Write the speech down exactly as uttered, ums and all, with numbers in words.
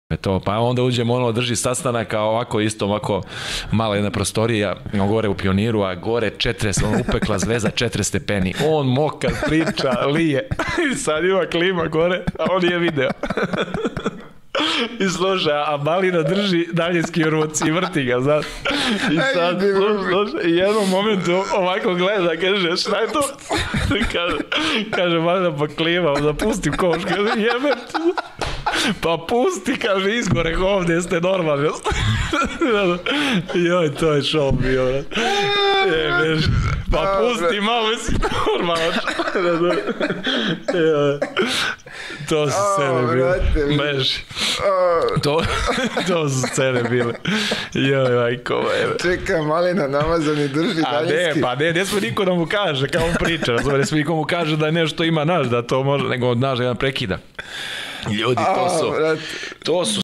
to, pa onda uđemo, ono, drži sastanaka ovako isto, ovako mala jedna prostorija, gore u Pioniru, a gore četrdeset, on upekla zvezda četrdeset stepeni, on mokar, priča, lije, i sad ima klima gore, a on nije video. I sluša, a Malina drži daljinski ruci i vrti ga, znaš. I sad, sluša, i jednom momentu ovako gleda, kaže, šta je to? Kaže, kaže Malina, pa klima, da pustim koš, kaže, jebem tu. Pa pusti, kaže, izgore ovdje, jeste normalni. Joj, to je show bio, vrat. Jebeš, pa pusti, malo si normalan. To su scene bile. Meži. To, to su scene bile. Joj, majko, evo. Čekaj, Malina namazani drži daljinski. A ne, pa ne, ne sme niko da mu kaže, kao on priča, razumije, ne sme niko mu kaže da nešto ima naš, da to može, nego naš da jedan prekida. Ljudi, to su, to su